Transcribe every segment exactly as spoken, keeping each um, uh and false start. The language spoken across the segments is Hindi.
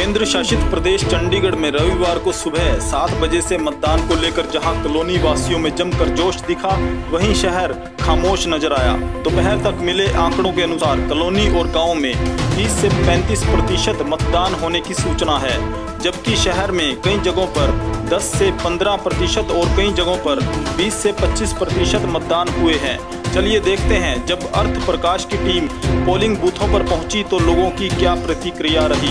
केंद्र शासित प्रदेश चंडीगढ़ में रविवार को सुबह सात बजे से मतदान को लेकर जहां कॉलोनी वासियों में जमकर जोश दिखा, वहीं शहर खामोश नजर आया। दोपहर तक मिले आंकड़ों के अनुसार कॉलोनी और गांव में तीस से पैंतीस प्रतिशत मतदान होने की सूचना है, जबकि शहर में कई जगहों पर दस से पंद्रह प्रतिशत और कई जगहों पर बीस से पच्चीस प्रतिशत मतदान हुए हैं। चलिए देखते हैं जब अर्थ प्रकाश की टीम पोलिंग बूथों पर पहुंची तो लोगों की क्या प्रतिक्रिया रही।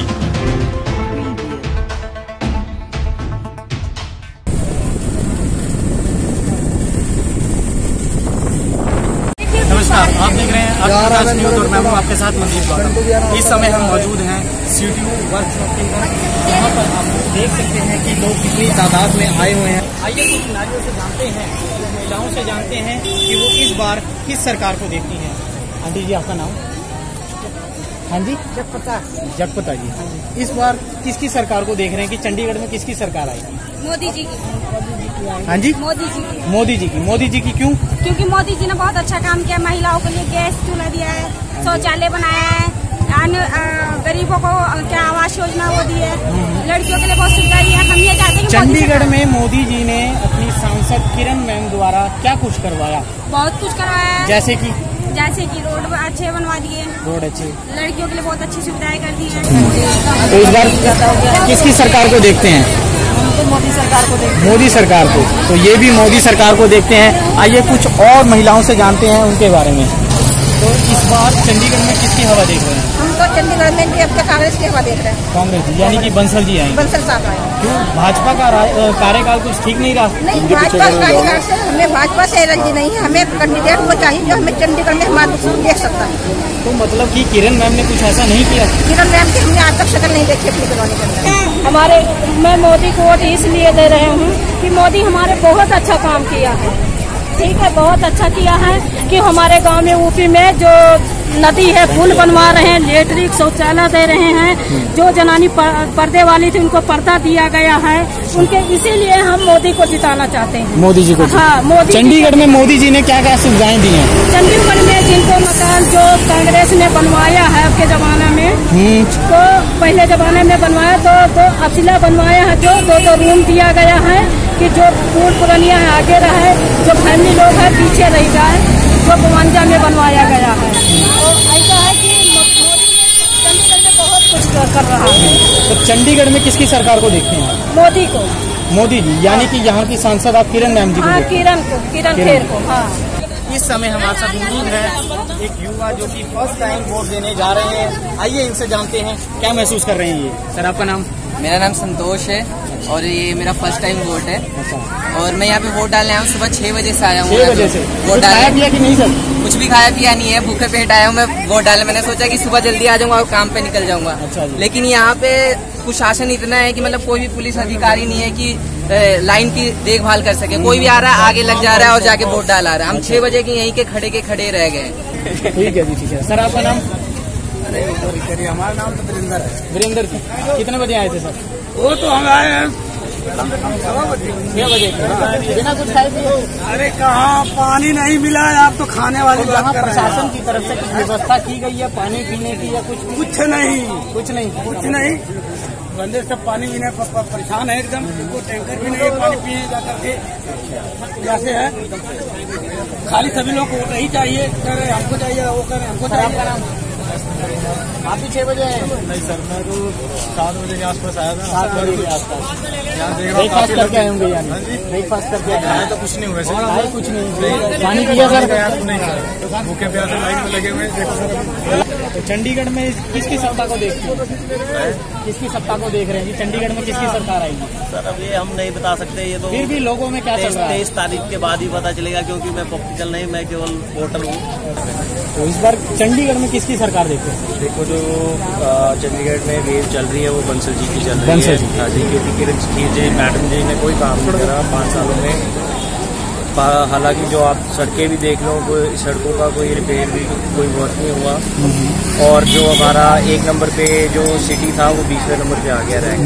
नमस्कार, आप देख रहे हैं अर्थ प्रकाश न्यूज और मैं हूं आपके साथ मनदीप गौतम। इस समय हम मौजूद हैं सीटीयू वर्कशॉप के अंदर, यहाँ पर आप देख सकते हैं कि लोग कितनी तादाद में आए हुए हैं। आइए कुछ नारियों से जानते हैं, महिलाओं से जानते हैं कि वो इस बार किस सरकार को देखती हैं। आंटी जी, आपका नाम? हाँ जी, जगपता जगपता जी। हाँ जी, इस बार किसकी सरकार को देख रहे हैं कि चंडीगढ़ में किसकी सरकार आएगी? मोदी जी की। हाँ जी, मोदी जी की। मोदी जी की। मोदी जी की क्यों? क्योंकि मोदी जी ने बहुत अच्छा काम किया, महिलाओं के लिए गैस चूल्हा दिया है, शौचालय बनाया है, गरीबों को क्या आवास योजना वो दी है, लड़कियों के लिए बहुत सुविधा दी है। हम ये चाहते हैं चंडीगढ़ में मोदी जी ने अपनी सांसद किरण मैम द्वारा क्या कुछ करवाया? बहुत कुछ करवाया है। जैसे कि जैसे कि रोड अच्छे बनवा दिए, रोड अच्छे, लड़कियों के लिए बहुत अच्छी सुविधाएं कर दी है। तो इस बार किसकी सरकार को देखते हैं? मोदी सरकार को देखते हैं। मोदी सरकार को। तो ये भी मोदी सरकार को देखते हैं। आइए कुछ और महिलाओं से जानते हैं उनके बारे में। तो इस बार चंडीगढ़ में किसकी हवा देख रहे हैं? हम तो चंडीगढ़ में भी अपने कांग्रेस की हवा देख रहे हैं। कांग्रेस, यानी कि बंसल जी आए। बंसल साहब आए। क्यों? भाजपा का कार्यकाल कुछ ठीक नहीं रहा? नहीं, भाजपा कार्यकाल से हमें भाजपा से एलर्जी नहीं है, हमें कैंडिडेट वो चाहिए जो हमें चंडीगढ़ में हमारे देख सकता है। तो मतलब कि किरण मैम ने कुछ ऐसा नहीं किया? किरण मैम की हमने आज तक शक्ल नहीं देखी अपनी कॉलोनी के अंदर। हमारे मैं मोदी को वोट इसलिए दे रहे हूँ कि मोदी हमारे बहुत अच्छा काम किया है। ठीक है, बहुत अच्छा किया है कि हमारे गांव में यूपी में जो नदी है पुल बनवा रहे हैं, लेटरिन शौचालय दे रहे हैं, जो जनानी पर्दे वाली थी उनको पर्दा दिया गया है, उनके इसीलिए हम मोदी को जिताना चाहते हैं। मोदी जी को? हाँ, मोदी। चंडीगढ़ में मोदी जी ने क्या क्या सुविधाएं दी हैं? चंडीगढ़ में जिनको मकान जो कांग्रेस ने बनवाया है अब के जमाने में, तो पहले जमाने में बनवाया तो दो अफिला बनवाया है, जो दो दो रूम दिया गया है कि जो पूल पुरानिया है आगे रहे, जो फैमिली लोग है पीछे रह जाए, जो बवंजा में बनवाया गया है। तो ऐसा है कि मोदी चंडीगढ़ में बहुत कुछ कर रहा है। तो चंडीगढ़ में किसकी सरकार को देखते हैं? मोदी को। मोदी जी, यानी कि यहाँ की सांसद आप किरण मैम जी को? हाँ, किरण को, किरण खेर को। हाँ, इस समय हमारे साथ मौजूद है एक युवा जो कि फर्स्ट टाइम वोट देने जा रहे हैं। आइए इनसे जानते हैं क्या महसूस कर रहे हैं ये। सर, आपका नाम? मेरा नाम संतोष है और ये मेरा फर्स्ट टाइम वोट है। और मैं यहाँ पे वोट डालने आया हूँ, सुबह छह बजे से आया हूँ। छह बजे से वोट डाला पिया कि नहीं सर? कुछ भी खाया पिया नहीं है, भूखे पेट आया हूँ मैं वोट डालने। मैंने सोचा कि सुबह जल्दी आ जाऊंगा और काम पे निकल जाऊंगा। अच्छा, लेकिन यहाँ पे कुशासन इतना है कि मतलब कोई भी पुलिस अधिकारी नहीं है कि लाइन की देखभाल कर सके। कोई भी आ रहा है आगे लग जा रहा है और जाके वोट डाल आ रहा है। हम छह बजे के यहीं के खड़े के खड़े रह गए। ठीक है जी, ठीक है। सर, आपका नाम? हमारा नाम तो वीरेंद्र है। वीरेंद्र, कितने बजे आए थे सर? वो तो हम आए हैं छह बजे। छह बजे बिना कुछ खाए पिए? अरे कहाँ, पानी नहीं मिला है। आप तो खाने वाली तो बात कर रहे हैं। प्रशासन की तरफ से कुछ व्यवस्था की गई है पानी पीने की या कुछ? कुछ नहीं, कुछ नहीं, कुछ नहीं। बंदे सब पानी पीने परेशान है एकदम। उनको टैंकर भी नहीं है पानी पीने जा करके, जैसे है खाली सभी लोग को वोट ही चाहिए। कह रहे हमको चाहिए, वो कह रहे हमको चाहिए। आप भी छह बजे आए? नहीं सर, मैं तो सात बजे के आसपास आया था। सात बजे के आसपास ब्रेकफास्ट करके आए होंगे? यानी ब्रेकफास्ट करके आए तो कुछ नहीं हुआ सर। खाए कुछ नहीं? पानी पिया सर? नहीं खाया, भूखे प्यासे लाइन में लगे हुए। तो चंडीगढ़ में किसकी सत्ता को देखते हैं? किसकी सत्ता को देख रहे हैं? चंडीगढ़ में किसकी सरकार आएगी? सर, अब ये हम नहीं बता सकते। ये तो फिर भी लोगों में क्या चल रहा है? तेईस तारीख के बाद ही पता चलेगा, क्योंकि मैं पॉलिटिकल नहीं, मैं केवल वोटर हूँ। तो इस बार चंडीगढ़ में किसकी सरकार देखते हैं? देखो, जो चंडीगढ़ में वेव चल रही है वो बंसल जी की चल रही बंसल है। जी। हाँ जी, क्योंकि किरण खीर जी मैडम जी ने कोई काम नहीं करा पाँच सालों में। हालांकि जो आप सड़कें भी देख लो, कोई सड़कों का कोई रिपेयर भी कोई वर्क नहीं हुआ। और जो हमारा एक नंबर पे जो सिटी था वो बीसवें नंबर पे आ गया रह गया।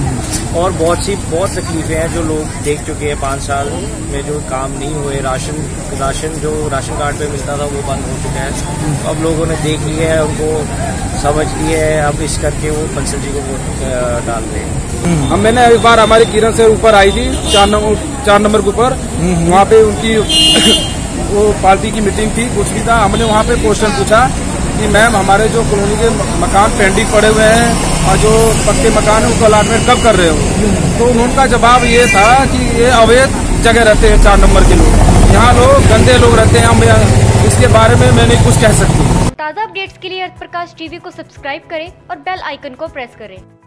और बहुत सी बहुत तकलीफें हैं जो लोग देख चुके हैं। पाँच साल में जो काम नहीं हुए, राशन राशन जो राशन कार्ड पे मिलता था वो बंद हो चुका है। अब लोगों ने देख लिया है, उनको समझ लिया है, अब इस करके वो बंसल जी को वोट डाल रहे हैं। हम मैंने एक बार हमारी किरण से ऊपर आई थी चार नंबर चार नंबर के ऊपर, वहाँ पे उनकी वो पार्टी की मीटिंग थी, कुछ भी था। हमने वहाँ पे क्वेश्चन पूछा कि मैम हमारे जो कॉलोनी के मकान पेंडिंग पड़े हुए हैं और जो पक्के मकान है उसको अलाटमेंट कब कर रहे हो, तो उनका जवाब ये था कि ये अवैध जगह रहते हैं चार नंबर के लोग, यहाँ लोग गंदे लोग रहते हैं, हम इसके बारे में मैं नहीं कुछ कह सकती। ताज़ा अपडेट्स के लिए अर्थ प्रकाश टीवी को सब्सक्राइब करें और बेल आइकन को प्रेस करें।